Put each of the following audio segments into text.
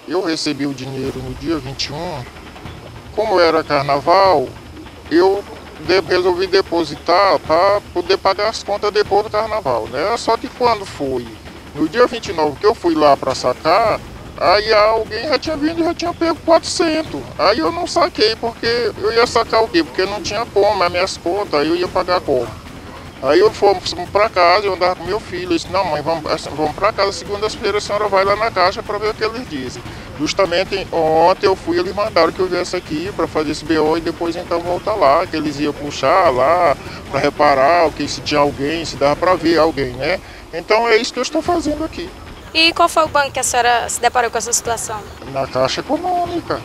Eu recebi o dinheiro no dia 21. Como era carnaval, eu resolvi depositar para poder pagar as contas depois do carnaval, né? Só que quando foi no dia 29 que eu fui lá para sacar, aí alguém já tinha vindo e já tinha pego 400. Aí eu não saquei porque eu ia sacar o quê? Porque não tinha como, as minhas contas, aí eu ia pagar como? Aí eu fomos para casa, eu andava com meu filho, eu disse, não mãe, vamos para casa, segunda-feira a senhora vai lá na caixa para ver o que eles dizem. Justamente ontem eu fui, eles mandaram que eu viesse aqui para fazer esse BO e depois então voltar lá, que eles iam puxar lá para reparar, que se tinha alguém, se dava para ver alguém, né? Então é isso que eu estou fazendo aqui. E qual foi o banco que a senhora se deparou com essa situação? Na Caixa Econômica,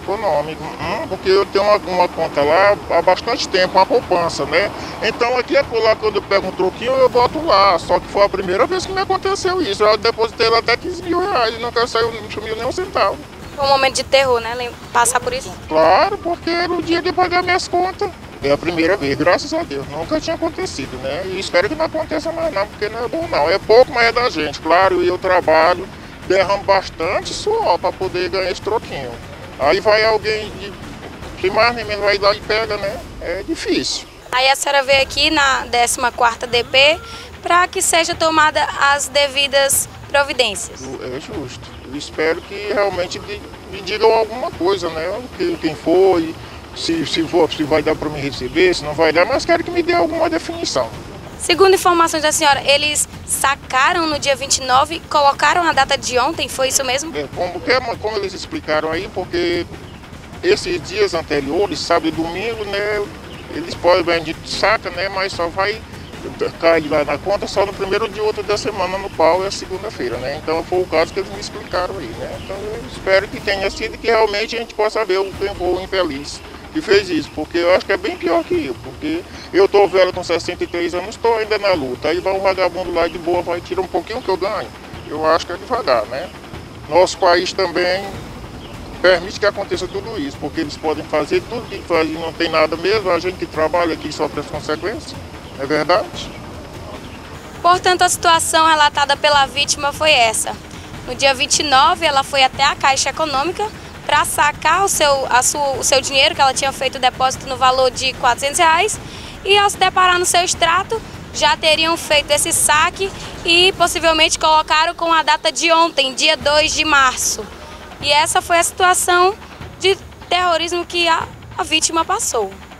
porque eu tenho uma conta lá há bastante tempo, uma poupança, né? Então aqui é por lá, quando eu pego um troquinho, eu boto lá. Só que foi a primeira vez que me aconteceu isso. Eu depositei lá até 15 mil reais e nunca saiu, não sumiu nem um centavo. Foi um momento de terror, né? Passar por isso? Claro, porque era o dia de pagar minhas contas. É a primeira vez, graças a Deus. Nunca tinha acontecido, né? E espero que não aconteça mais não, porque não é bom não. É pouco, mas é da gente. Claro, e eu trabalho, derramo bastante suor para poder ganhar esse troquinho. Aí vai alguém que mais nem menos vai lá e pega, né? É difícil. Aí a senhora veio aqui na 14ª DP para que seja tomada as devidas providências. É justo. Eu espero que realmente me digam alguma coisa, né? Quem foi, se vai dar para me receber, se não vai dar, mas quero que me dê alguma definição. Segundo informações da senhora, eles sacaram no dia 29 e colocaram a data de ontem, foi isso mesmo? Como eles explicaram aí, porque esses dias anteriores, sábado e domingo, né, eles podem, a gente saca, né, mas só vai cair lá na conta só no primeiro dia outro da semana, no qual é a segunda-feira, né? Então foi o caso que eles me explicaram aí, né? Então eu espero que tenha sido, que realmente a gente possa ver o infeliz que fez isso, porque eu acho que é bem pior que eu, porque eu tô velho com 63 anos, estou ainda na luta, aí vai um vagabundo lá de boa, vai tirar um pouquinho que eu ganho, eu acho que é devagar, né? Nosso país também permite que aconteça tudo isso, porque eles podem fazer tudo que fazem, não tem nada mesmo, a gente que trabalha aqui sofre as consequências, não é verdade? Portanto, a situação relatada pela vítima foi essa. No dia 29, ela foi até a Caixa Econômica para sacar o seu dinheiro, que ela tinha feito o depósito no valor de R$400, e ao se deparar no seu extrato, já teriam feito esse saque e possivelmente colocaram com a data de ontem, dia 2 de março. E essa foi a situação de terrorismo que a vítima passou.